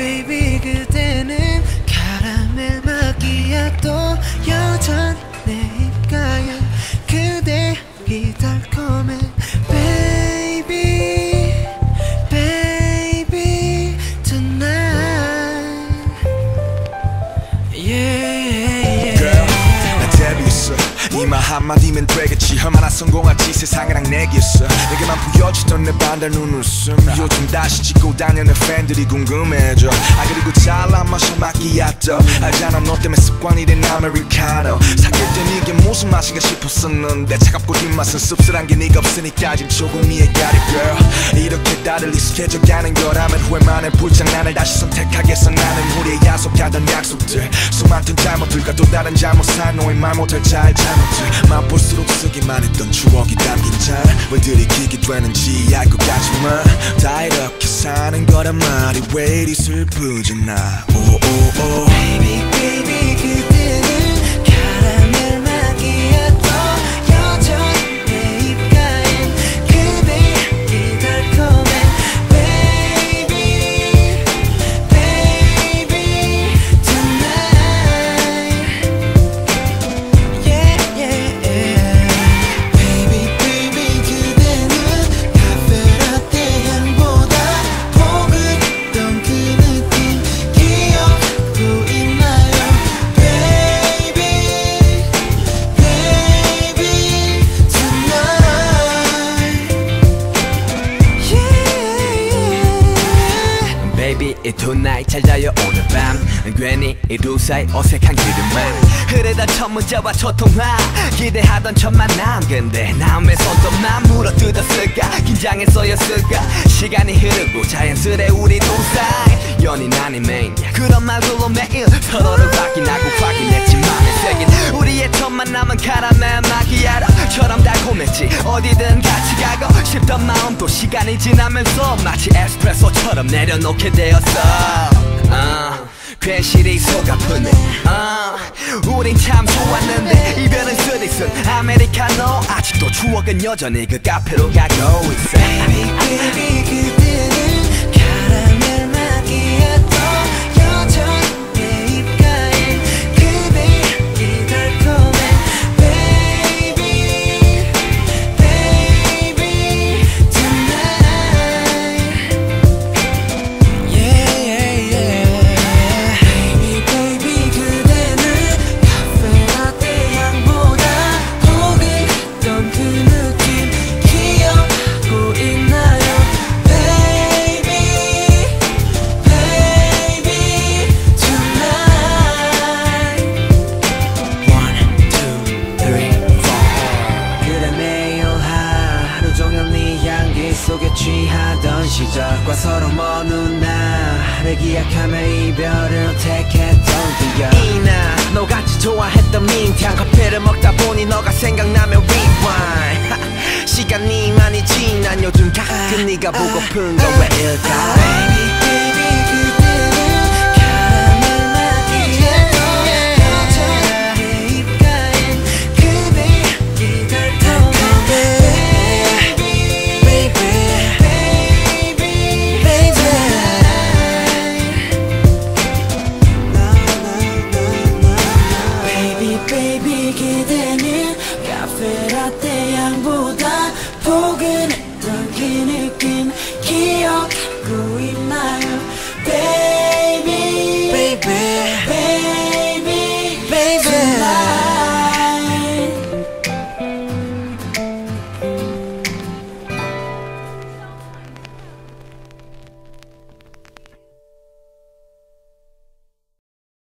baby 그대는 카라멜 마키아토 여전히 내 입가에 그대의 달콤해 baby baby tonight yeah Girl 나 데뷔했어 이 말 한마디면 되겠지 얼마나 성공할지 세상이랑 내기였어 내게만 보여주던 내 반달 눈웃음 요즘 다시 찍고 다니는 팬들이 궁금해져 그리고 잘난 마셔 마키아토 알잖아 너 때문에 습관이 된 아메리카노 사귈 땐 이게 무슨 맛인가 싶었었는데 차갑고 뒷맛은 씁쓸한 게 네가 없으니까 지금 조금 이해가리 girl 이렇게 다들 익숙해져가는 거라면 후회만 해 불장난을 다시 선택하겠어 나는 우리의 약속하던 약속들 수많던 잘못들과 또 다른 잘못 사놓은 말 못할 잘 잘못들 맛볼수록 쓰기만 했던 추억이 담긴 잔왜 들이키게 되는지 알 것 같지만 다 이렇게 사는 거란 말이 왜 이리 슬프지 나 오오오 Baby baby 그대는 카라멜 마키아토 여전히 내 입가엔 그대의 달콤해 Baby baby tonight yeah yeah Baby baby 그대는 카페라떼 향보다 포근했던 그 느낌 기억하고 있나요 Baby baby tonight yeah Baby tonight 잘 자요 오늘 밤 괜히 이 두 사이 어색한 기름만 흐르던 첫 문자와 첫 통화 기대하던 첫 만남 근데 남의 손톱만 물어뜯었을까 긴장했어였을까 시간이 흐르고 자연스레 우리 두 사이 연인 아닌 메인 그런 말들로 매일 서로를 확인하고 확인했지만 새긴 우리의 첫 만남은 카라멜 마키아토처럼 달콤했지 어디든 같이 가고 싶던 마음도 시간이 지나면서 마치 에스프레소처럼 내려놓게 되었어 괜시리 속 아프네 우린 참 좋았는데 이별은 쓰디쓴 아메리카노 아직도 추억은 여전히 그 카페로 가고 있어 Baby baby 그대는 카라멜 마키아토 여전히 내 입가엔 그대의 달콤해 Baby baby tonight yeah yeah yeah Baby baby 그대는 카페라떼 향보다 포근했던 그 느낌 기억하고 있나요 Baby baby tonight 1, 2, 3, 4 그래 매일 하루 종일 네 향기 속에 취하던 시절과 서로 먼 훗날을 기약하며 이별을 택했던 기억 이나 너같이 좋아했던 민트향 커피를 먹다 보니 너가 생각나면 rewind 시간이 많이 지난 요즘 가끔 네가 보고픈 건 왜일까 Baby baby 그대는 카라멜 마키아토 여전히 내 입가엔 그대의 달콤해 Baby baby baby Baby baby 그대는 카페라떼 향보다 포근했던 그 느낌 기억하고 있나요